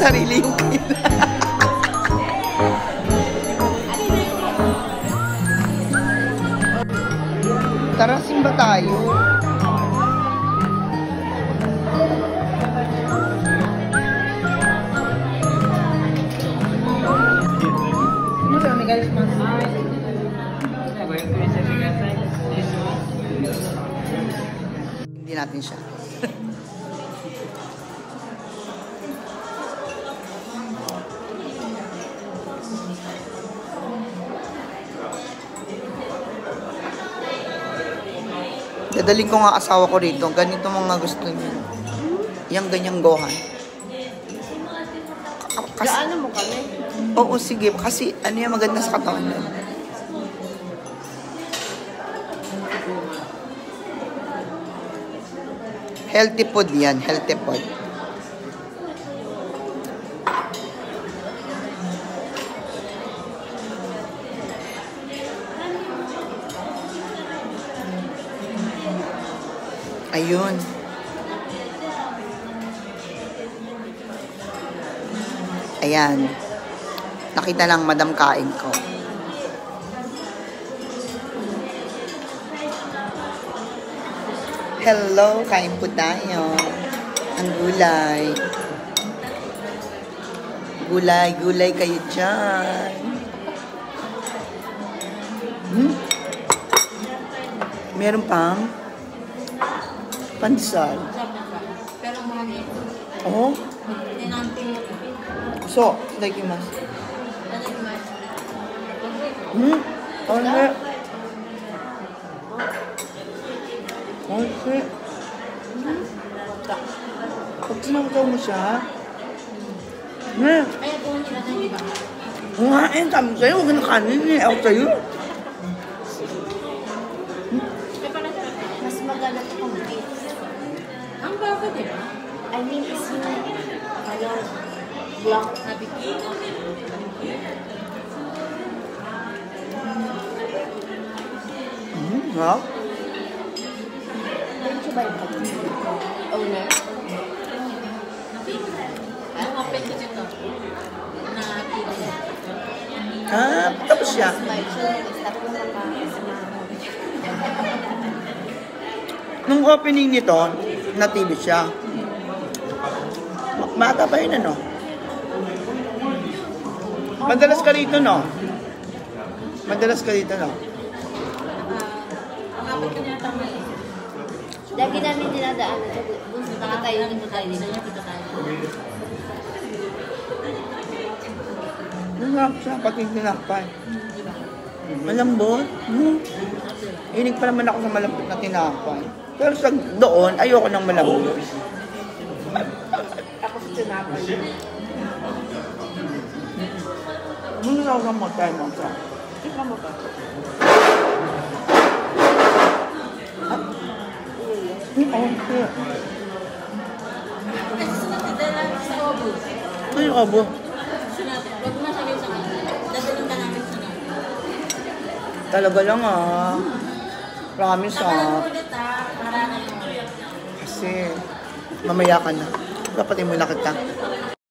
sarili yung kailan. Tara, simba tayo. Hindi natin siya. Dadaling ko nga asawa ko rito. Ganito mga gusto niya. Yang ganyang gohan. Gaano mo kami? Oo, sige. Kasi ano yung maganda sa katawan niya. Healthy food yan. Healthy food. Ayun. Ayan. Nakita lang madam kain ko. Hello, kain po tayo. Ang gulay. Gulay kayo dyan. Meron pang pansal. Pero mami. Oh? So, itadakimasu. Oishii. Oishii. Pag sinangkaw mo siya, kumain kami sa'yo. Huwag na kanin eh. Ako sa'yo. Mas magalat akong beef. Ang bago, di ba? I mean, is yung block na bikini. Wow. Medyo ba yung owner? Ano open ko dito? Na pili. Tapos siya. Nung opening nito, na-TV siya. Bata pa yun, ano? Madalas ka rito, no? Madalas ka rito, no? Lagi namin dinadaan. Punta tayo dito tayo. Nasarap siya, pati tinapay. Malambot. Hinig pa naman ako sa malambot na tinapay. Pero sa doon, ayoko ng malambot. Ako sa tinapay. Muna ako sa matay mo sa. Ikaw mo ba? Ay, abo. Talaga lang Promise Kasi mamaya ka na. Dapat mo na kita.